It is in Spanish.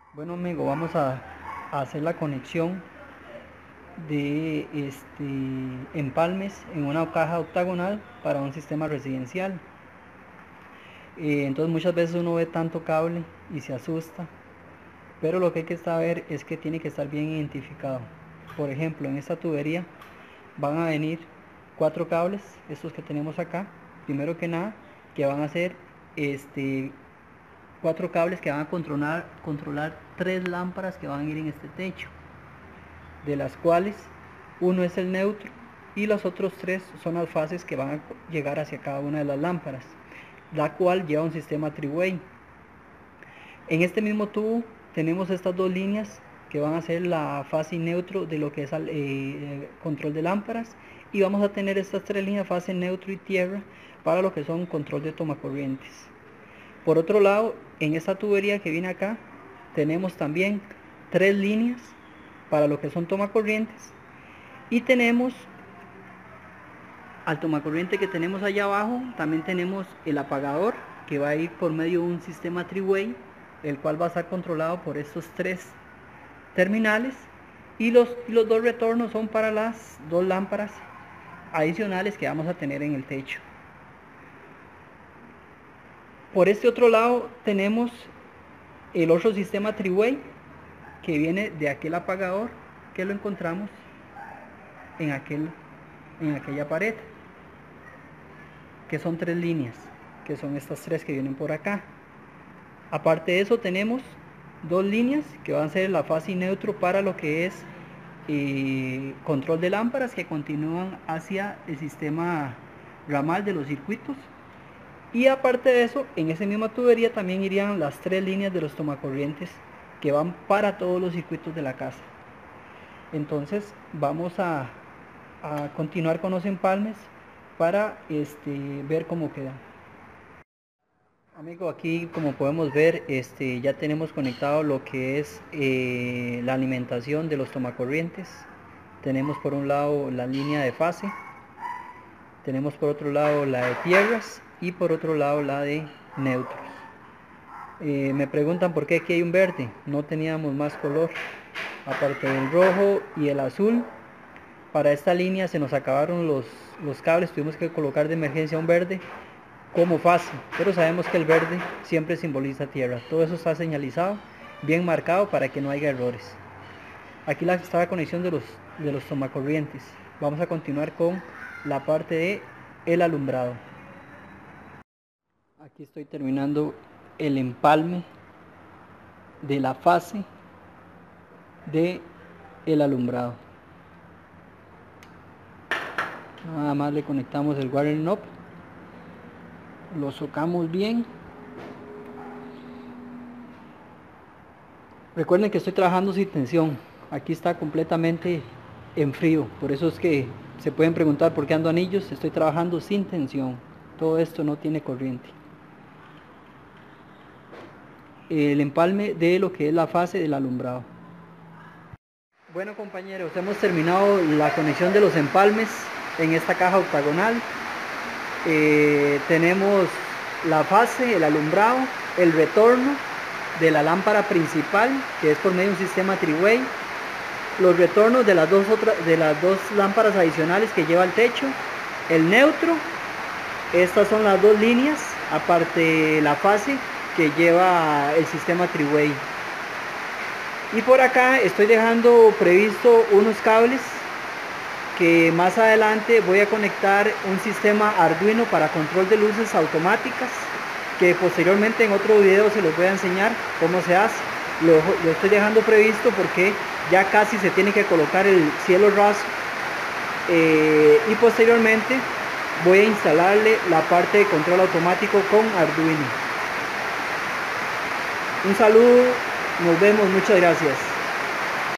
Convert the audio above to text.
Bueno amigo, vamos a hacer la conexión de empalmes en una caja octagonal para un sistema residencial. Entonces muchas veces uno ve tanto cable y se asusta, pero lo que hay que saber es que tiene que estar bien identificado. Por ejemplo, en esta tubería van a venir 4 cables, estos que tenemos acá, primero que nada, que van a ser 4 cables que van a controlar 3 lámparas que van a ir en este techo, de las cuales uno es el neutro y los otros 3 son las fases que van a llegar hacia cada una de las lámparas, la cual lleva un sistema three-way. En este mismo tubo tenemos estas 2 líneas que van a ser la fase y neutro de lo que es control de lámparas, y vamos a tener estas 3 líneas, fase, neutro y tierra, para lo que son control de tomacorrientes. Por otro lado, en esta tubería que viene acá tenemos también 3 líneas para lo que son tomacorrientes, y tenemos al tomacorriente que tenemos allá abajo también tenemos el apagador, que va a ir por medio de un sistema three-way, el cual va a estar controlado por estos 3 terminales, y los 2 retornos son para las 2 lámparas adicionales que vamos a tener en el techo. Por este otro lado tenemos el otro sistema three-way que viene de aquel apagador, que lo encontramos en aquella pared, que son 3 líneas, que son estas 3 que vienen por acá. Aparte de eso tenemos 2 líneas que van a ser la fase y neutro para lo que es control de lámparas, que continúan hacia el sistema ramal de los circuitos. Y aparte de eso, en esa misma tubería también irían las 3 líneas de los tomacorrientes que van para todos los circuitos de la casa. Entonces vamos a continuar con los empalmes para ver cómo queda. Amigo, aquí como podemos ver, ya tenemos conectado lo que es la alimentación de los tomacorrientes. Tenemos por un lado la línea de fase, tenemos por otro lado la de tierras y por otro lado la de neutros. Me preguntan por qué aquí hay un verde, no teníamos más color, aparte del rojo y el azul. Para esta línea se nos acabaron los cables, tuvimos que colocar de emergencia un verde como fase, pero sabemos que el verde siempre simboliza tierra. Todo eso está señalizado, bien marcado, para que no haya errores. Aquí está la conexión de los tomacorrientes. Vamos a continuar con la parte de el alumbrado. Aquí estoy terminando el empalme de la fase de el alumbrado. Nada más le conectamos el wire knob, lo socamos bien. Recuerden que estoy trabajando sin tensión, aquí está completamente en frío, por eso es que se pueden preguntar por qué ando anillos. Estoy trabajando sin tensión, todo esto no tiene corriente. El empalme de lo que es la fase del alumbrado. Bueno compañeros, hemos terminado la conexión de los empalmes en esta caja octagonal. Tenemos la fase, el alumbrado, el retorno de la lámpara principal, que es por medio de un sistema three-way, los retornos de las dos lámparas adicionales que lleva el techo, el neutro. Estas son las 2 líneas, aparte la fase que lleva el sistema three-way. Y por acá estoy dejando previsto unos cables que más adelante voy a conectar un sistema Arduino para control de luces automáticas, que posteriormente en otro video se los voy a enseñar cómo se hace. Lo estoy dejando previsto porque ya casi se tiene que colocar el cielo raso, y posteriormente voy a instalarle la parte de control automático con Arduino. Un saludo, nos vemos, muchas gracias.